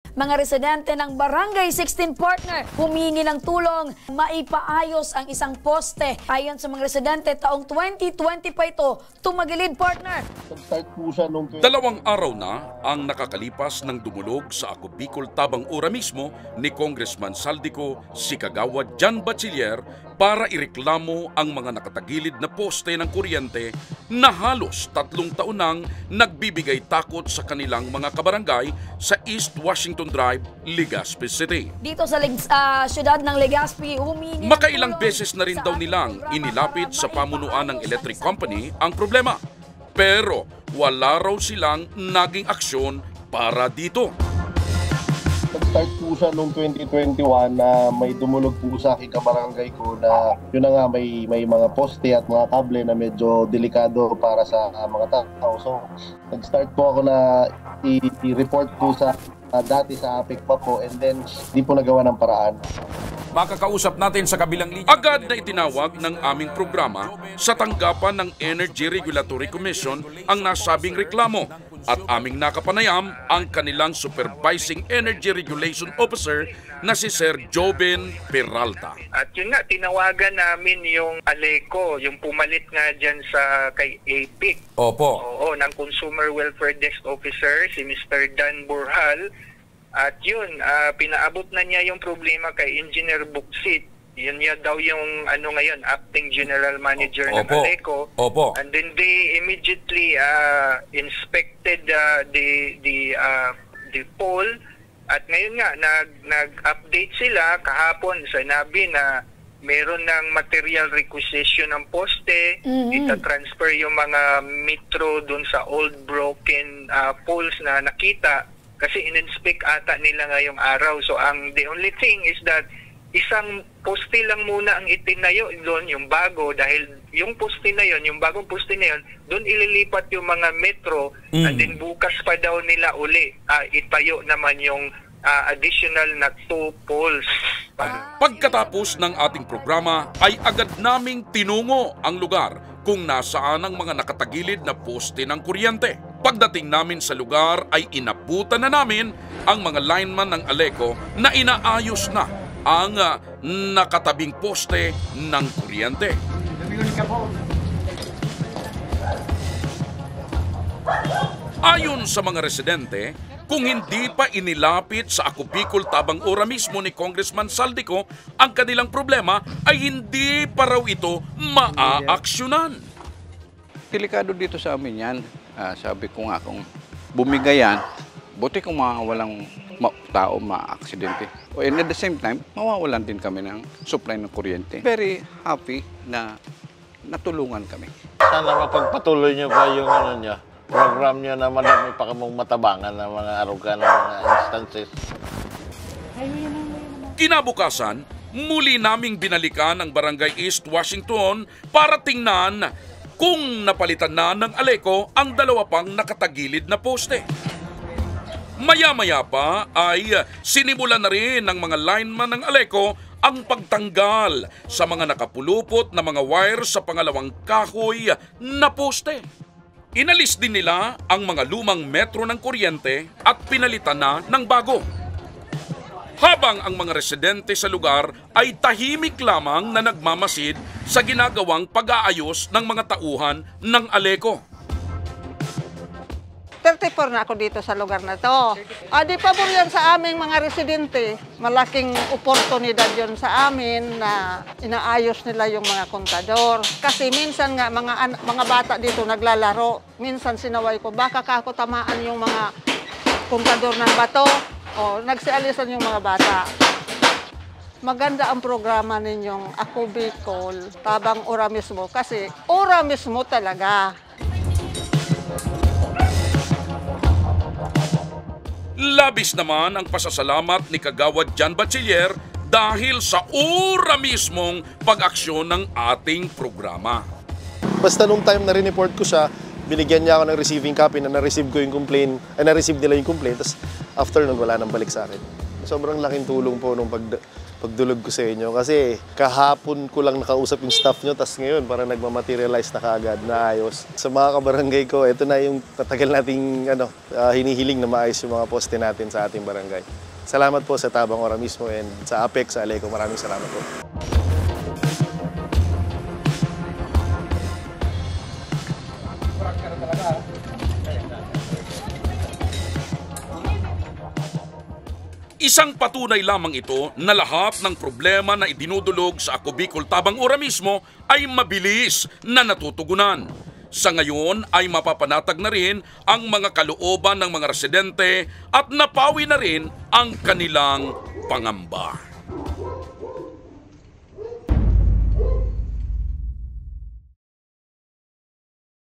Mga residente ng Barangay 16 partner humingi ng tulong maipaayos ang isang poste. Ayon sa mga residente, taong 2020 pa ito tumagilid, partner. Dalawang araw na ang nakakalipas ng dumulog sa Ako Bicol Tabang Ora mismo ni Congressman Saldico si Kagawad Jan Bachiller para ireklamo ang mga nakatagilid na poste ng kuryente na halos 3 taon nang nagbibigay takot sa kanilang mga kabarangay sa East Washington Drive, Legazpi City. Dito sa siyudad ng Legazpi, humingi ng Makailang tulong beses na rin sa daw ating nilang programa inilapit para sa pamunuan ng maipaayos electric ang isang company ang problema. Pero wala raw silang naging aksyon para dito. Nag-start po siya noong 2021 na may dumulog po sa aking kabarangay ko na yun na nga may mga poste at mga kable na medyo delikado para sa mga tao. So nag-start po ako na i-report po sa dati sa APEC pa po, and then di po nagawa ng paraan. Makakausap natin sa kabilang linya. Agad na itinawag ng aming programa sa tanggapan ng Energy Regulatory Commission ang nasabing reklamo at aming nakapanayam ang kanilang Supervising Energy Regulation Officer na si Sir Joben Peralta. At yun nga, tinawagan namin yung ALECO, yung pumalit nga dyan sa kay APIC. Opo. Oo, ng Consumer Welfare Desk Officer, si Mr. Dan Burhal. At yun, pinaabot na niya yung problema kay Engineer Buksit. Yun niya daw yung ngayon, Acting General Manager ng ALECO. Opo. And then they immediately inspected the pole. At ngayon nga, nag-update sila kahapon. Sinabi na meron ng material requisition ng poste. Ita-transfer yung mga metro dun sa old broken poles na nakita. Kasi in-inspect ata nila ngayong araw. So the only thing is that isang poste lang muna ang itinayo doon, yung bago, dahil yung poste na yon, yung bagong poste na yon, doon ililipat yung mga metro, and then bukas pa daw nila uli itayo naman yung additional na 2 poles. Pagkatapos ng ating programa ay agad naming tinungo ang lugar kung nasaan ang mga nakatagilid na poste ng kuryente. Pagdating namin sa lugar ay inabutan na namin ang mga lineman ng ALECO na inaayos na ang nakatabing poste ng kuryente. Ayon sa mga residente, kung hindi pa inilapit sa Ako Bicol Tabang Ora mismo ni Congressman Saldico ang kanilang problema, ay hindi pa raw ito maaaksyonan. Delikado dito sa amin yan. Sabi ko nga, kung bumigayan, buti kung walang tao ma-aksidente. And at the same time, mawawalan din kami ng supply ng kuryente. Very happy na natulungan kami. Sana mapagpatuloy niyo pa yung program niyo na madami pa kamong matabangan ng mga aruga ng mga instances. Kinabukasan, muli naming binalikan ang Barangay East Washington para tingnan kung napalitan na ng ALECO ang 2 pang nakatagilid na poste. Maya-maya pa ay sinimulan na rin ng mga lineman ng ALECO ang pagtanggal sa mga nakapulupot na mga wire sa pangalawang kahoy na poste. Inalis din nila ang mga lumang metro ng kuryente at pinalitan na ng bago. Habang ang mga residente sa lugar ay tahimik lamang na nagmamasid sa ginagawang pag-aayos ng mga tauhan ng ALECO. 34 na ako dito sa lugar na to. Di pabor yan sa aming mga residente. Malaking oportunidad yon sa amin na inaayos nila yung mga kontador. Kasi minsan nga mga bata dito naglalaro. Minsan sinaway ko, baka kako tamaan yung mga kontador ng bato. O nagsialisan yung mga bata. Maganda ang programa ninyong Ako Bicol Tabang Ora mismo kasi ora mismo talaga. Labis naman ang pasasalamat ni Kagawad Jan Bachiller dahil sa ora mismong pag-aksyon ng ating programa. Basta nung time na rineport ko siya, binigyan niya ako ng receiving copy na na-receive ko yung complaint, na-receive nila yung complaint, tapos after nun wala nang balik sa akin. Sobrang laking tulong po nung pagdulog ko sa inyo. Kasi kahapon ko lang nakausap yung staff nyo, tas ngayon para nagmamaterialize na kaagad na ayos. Sa mga kabarangay ko, ito na yung tatagal nating hinihiling na maayos yung mga poste natin sa ating barangay. Salamat po sa Tabang Ora mismo and sa APEC, sa Aleco. Maraming salamat po. Isang patunay lamang ito na lahat ng problema na idinudulog sa Ako Bicol Tabang Ora mismo ay mabilis na natutugunan. Sa ngayon ay mapapanatag na rin ang mga kalooban ng mga residente at napawi na rin ang kanilang pangamba.